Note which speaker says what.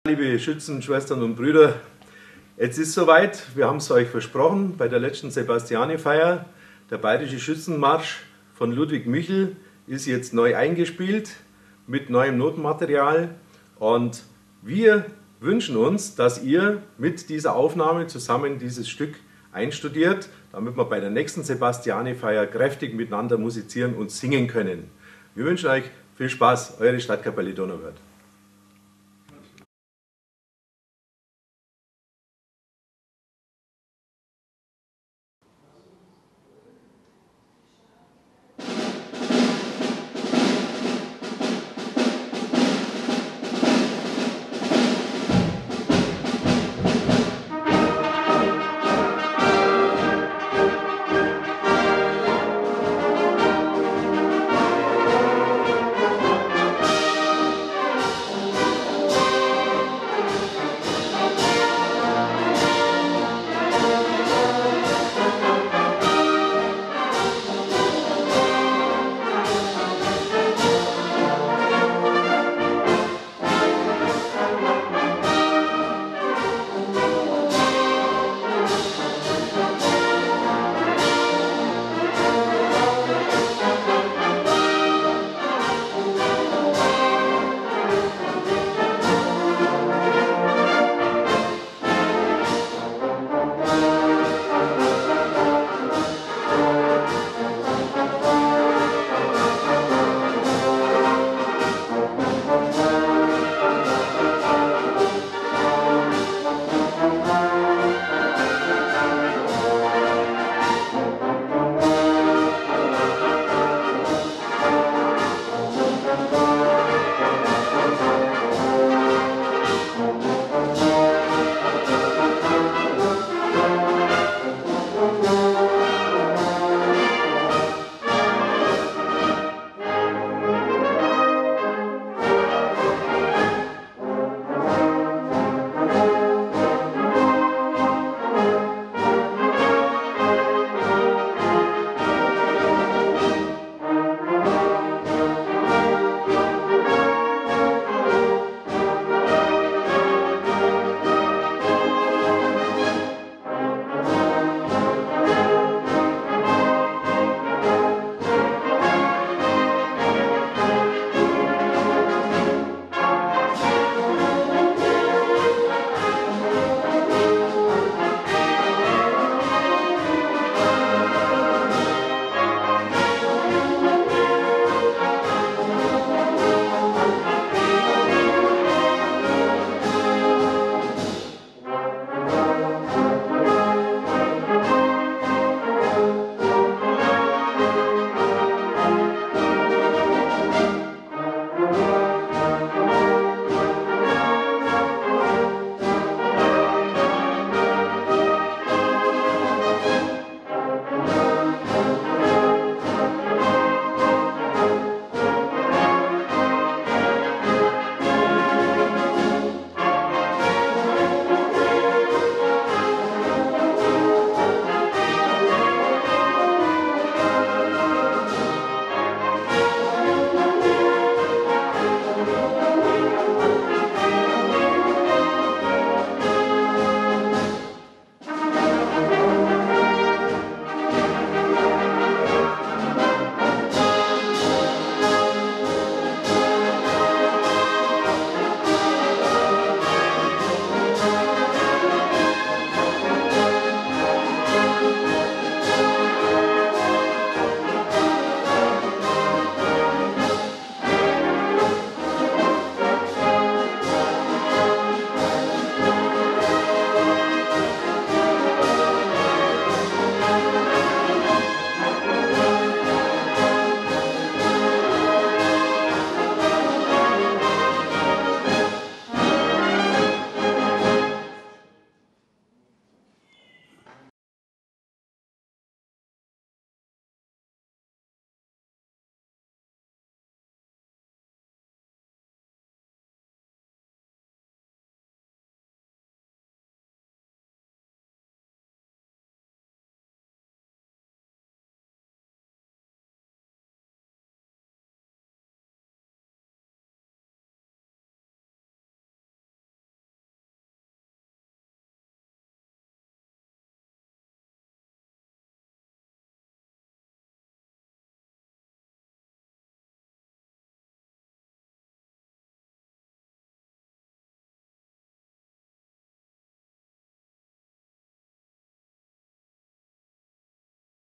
Speaker 1: Liebe Schützen, Schwestern und Brüder, jetzt ist soweit, wir haben es euch versprochen, bei der letzten Sebastiani-Feier, der Bayerische Schützenmarsch von Ludwig Michel ist jetzt neu eingespielt mit neuem Notenmaterial und wir wünschen uns, dass ihr mit dieser Aufnahme zusammen dieses Stück einstudiert, damit wir bei der nächsten Sebastiani-Feier kräftig miteinander musizieren und singen können. Wir wünschen euch viel Spaß, eure Stadtkapelle Donauwörth.